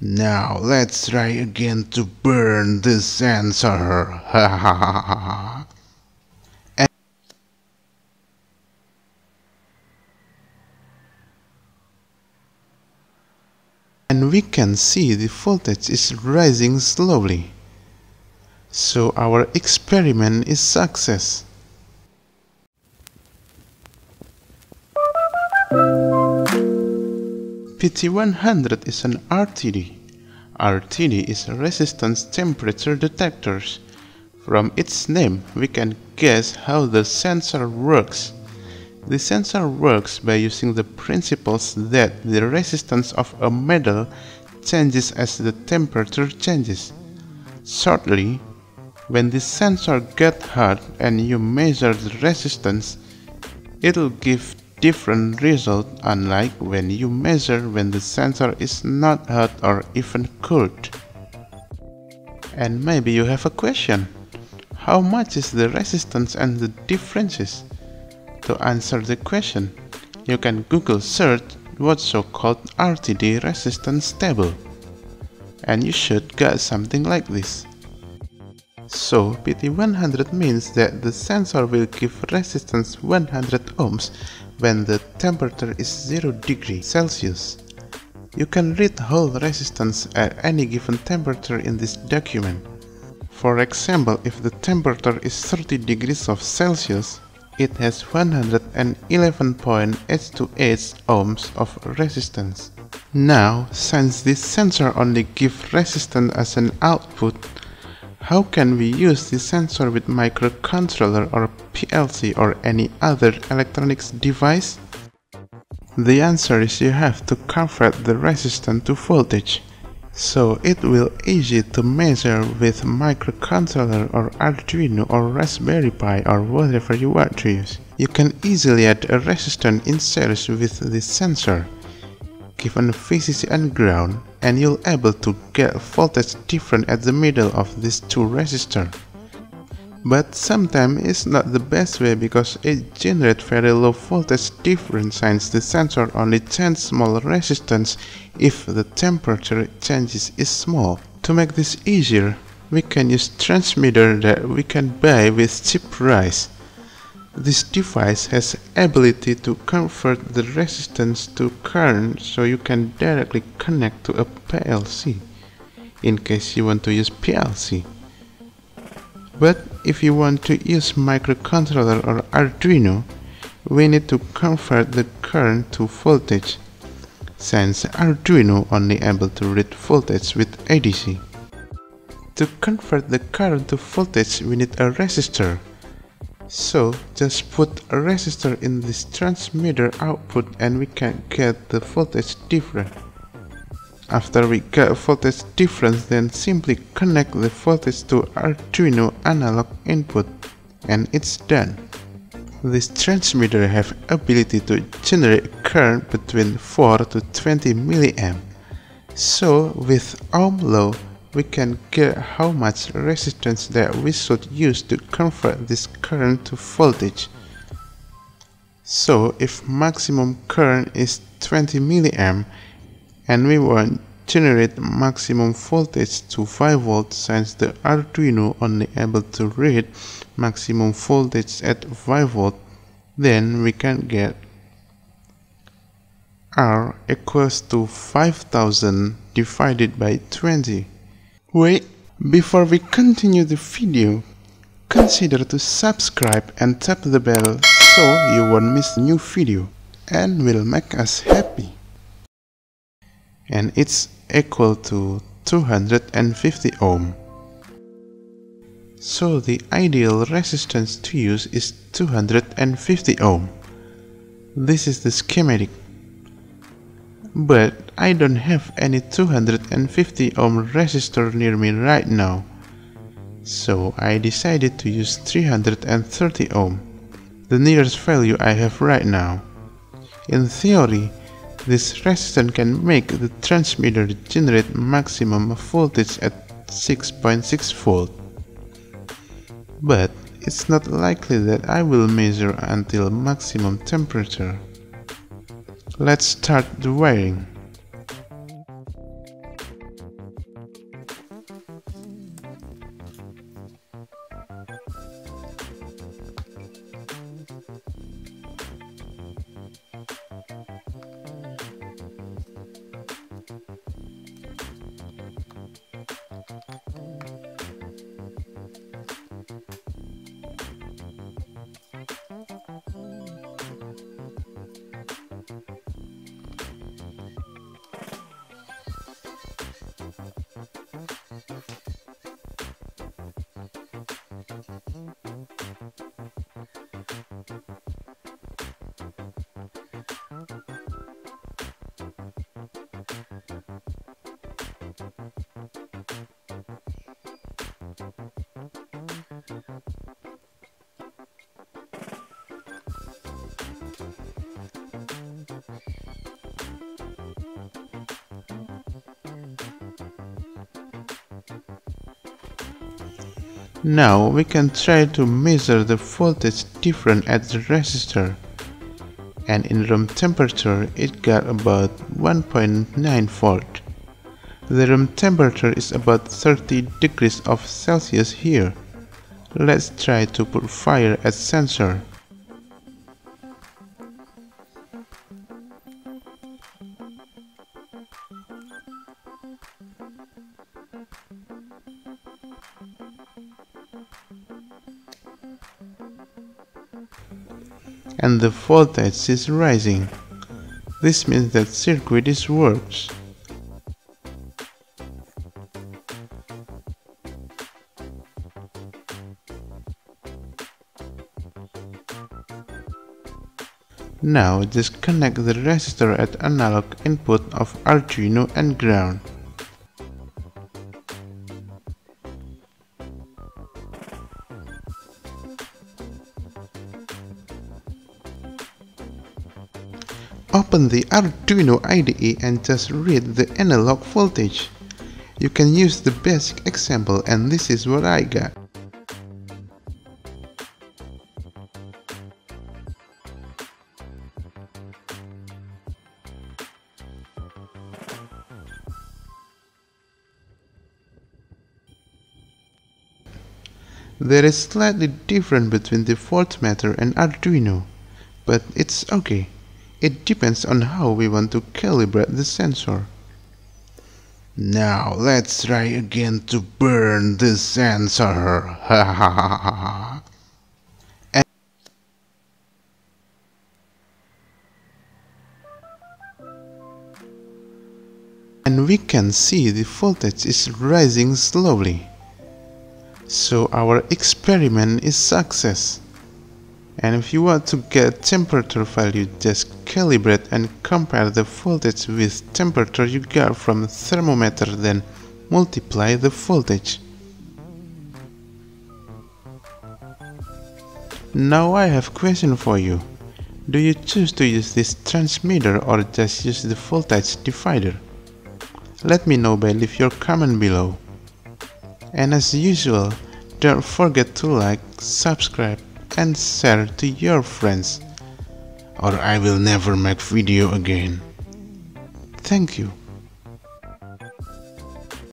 Now let's try again to burn the sensor. And we can see the voltage is rising slowly. So our experiment is success. PT100 is an RTD. RTD is resistance temperature detectors. From its name, we can guess how the sensor works. The sensor works by using the principles that the resistance of a metal changes as the temperature changes. Shortly, when the sensor gets hot and you measure the resistance, it will give different result unlike when you measure when the sensor is not hot or even cold. And maybe you have a question. How much is the resistance and the differences? To answer the question, you can Google search what's so-called RTD resistance table. And you should get something like this. So PT100 means that the sensor will give resistance 100 ohms when the temperature is 0 degrees Celsius. You can read whole resistance at any given temperature in this document. For example, if the temperature is 30 degrees of Celsius, it has 111.828 ohms of resistance. Now, since this sensor only gives resistance as an output, how can we use this sensor with microcontroller or PLC or any other electronics device? The answer is you have to convert the resistance to voltage. So it will easy to measure with microcontroller or Arduino or Raspberry Pi or whatever you want to use. You can easily add a resistance in series with this sensor. Given VCC and ground, and you'll able to get voltage different at the middle of these two resistors. But sometimes it's not the best way because it generates very low voltage difference since the sensor only changes small resistance if the temperature changes is small. To make this easier, we can use transmitter that we can buy with cheap price. This device has ability to convert the resistance to current so you can directly connect to a PLC in case you want to use PLC. But if you want to use microcontroller or Arduino, we need to convert the current to voltage, since Arduino only able to read voltage with ADC. To convert the current to voltage, we need a resistor. So just put a resistor in this transmitter output and we can get the voltage difference. After we get voltage difference, then simply connect the voltage to Arduino analog input and it's done. This transmitter have ability to generate current between 4 to 20 milliamp. So with ohm law, we can get how much resistance that we should use to convert this current to voltage. So if maximum current is 20 milliamp and we want generate maximum voltage to 5 volts since the Arduino only able to read maximum voltage at 5 volts, then we can get R equals to 5000 divided by 20. Wait, before we continue the video, consider to subscribe and tap the bell so you won't miss a new video and will make us happy. And it's equal to 250 ohm. So the ideal resistance to use is 250 ohm. This is the schematic. But I don't have any 250 ohm resistor near me right now. So I decided to use 330 ohm, the nearest value I have right now. In theory, this resistance can make the transmitter generate maximum voltage at 6.6 volt. But it's not likely that I will measure until maximum temperature. Let's start the wiring. Now we can try to measure the voltage difference at the resistor, and in room temperature it got about 1.9 volt. The room temperature is about 30 degrees of Celsius here. Let's try to put fire as sensor. And the voltage is rising. This means that circuit is works. Now just connect the resistor at analog input of Arduino and ground. Open the Arduino IDE and just read the analog voltage. You can use the basic example, and this is what I got. There is slightly difference between the voltmeter and Arduino, but it's okay. It depends on how we want to calibrate the sensor. Now let's try again to burn the sensor. And we can see the voltage is rising slowly. So our experiment is success. And if you want to get temperature value, just calibrate and compare the voltage with temperature you got from the thermometer, then multiply the voltage. Now I have a question for you. Do you choose to use this transmitter or just use the voltage divider? Let me know by leave your comment below. And as usual, don't forget to like, subscribe and share to your friends, or I will never make video again. Thank you.